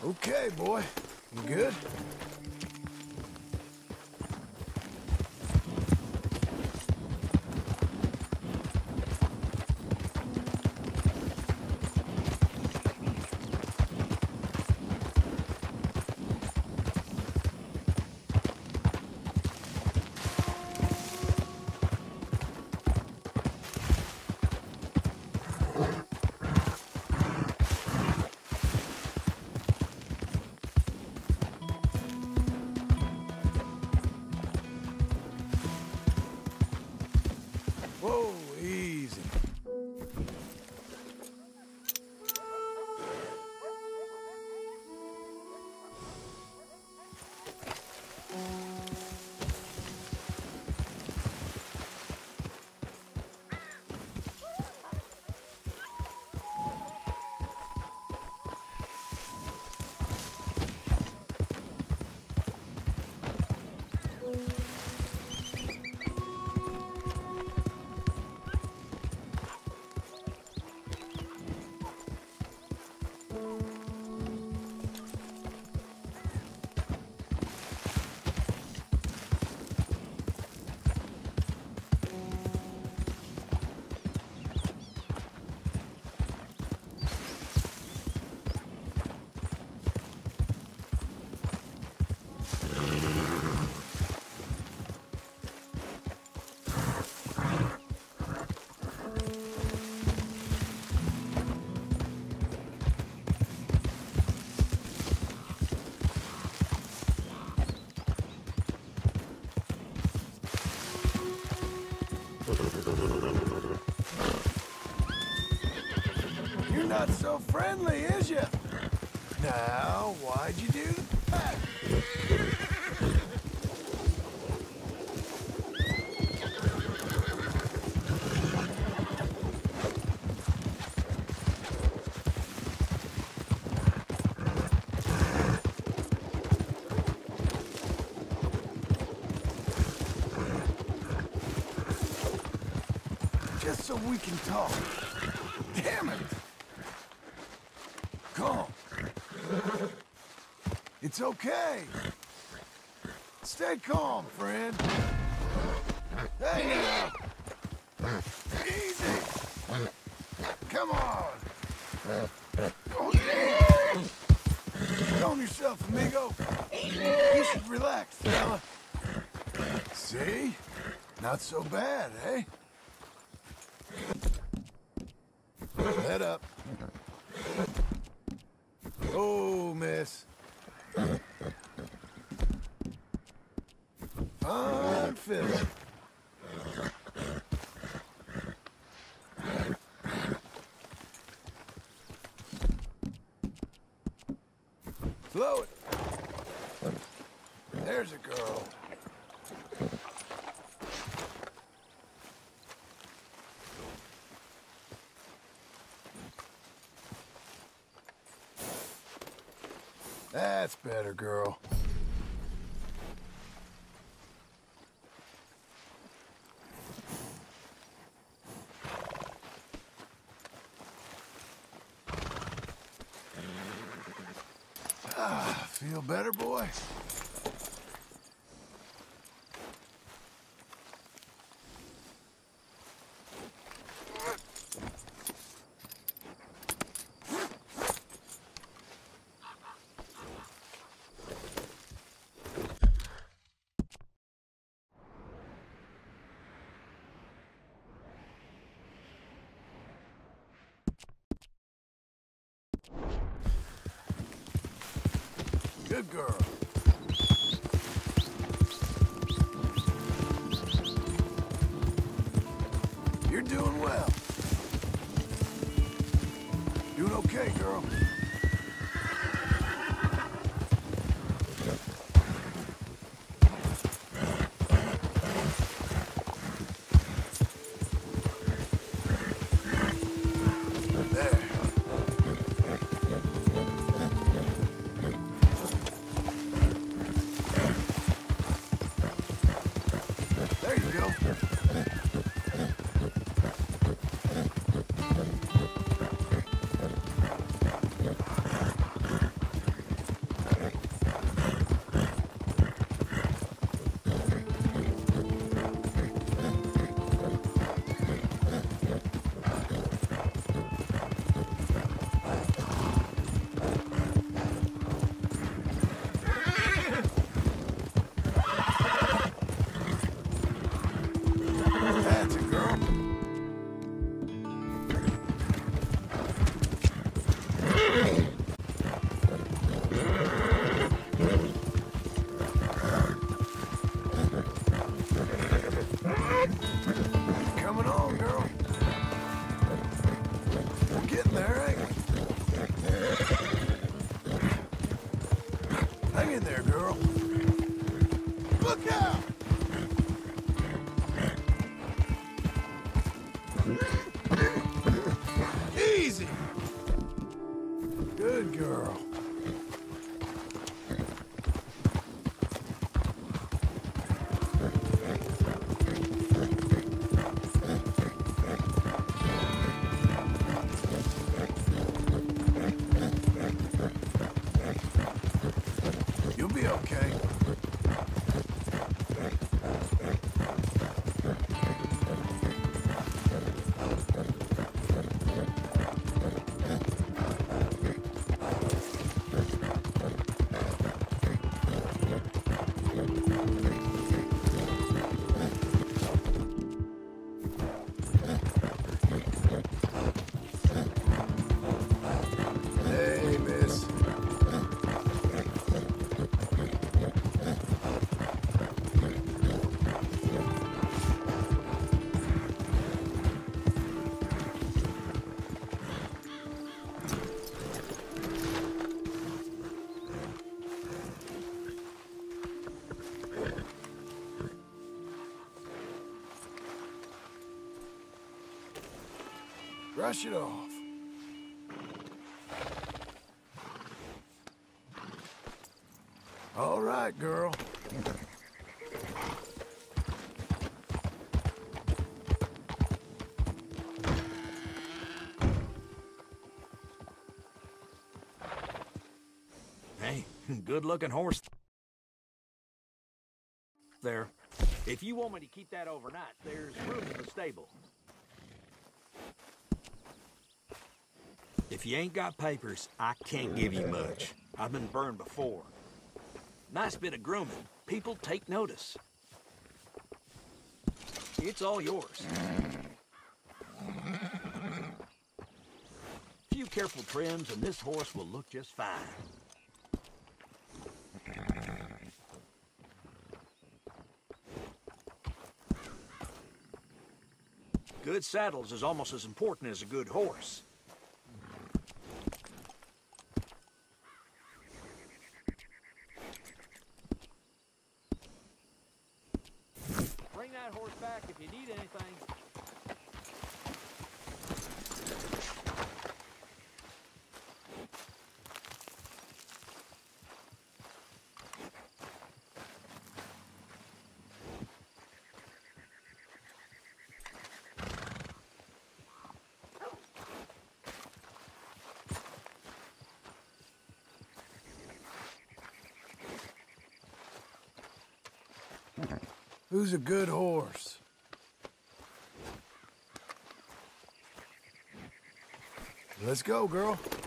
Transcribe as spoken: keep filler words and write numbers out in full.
Okay, boy. You good? Whoa, easy. You're not so friendly, is you? Now, why'd you do that? Just so we can talk. Damn it! Calm. It's okay. Stay calm, friend. Hey now. Easy. Come on. Oh, damn. Calm yourself, amigo. You should relax, fella. See? Not so bad, eh? Head up. Oh, miss. Fine fiddle. Slow it. There's a girl. That's better, girl. Ah, feel better, boy? Good girl. You're doing well. Doing okay, girl. there, girl. Look out! Easy! Good girl. You'll be okay. Hey, miss. Brush it off. All right, girl. Hey, good-looking horse there. If you want me to keep that overnight, there's room in the stable. If you ain't got papers, I can't give you much. I've been burned before. Nice bit of grooming. People take notice. It's all yours. A few careful trims and this horse will look just fine. Good saddles is almost as important as a good horse. Bring that horse back if you need anything. Who's a good horse? Let's go, girl.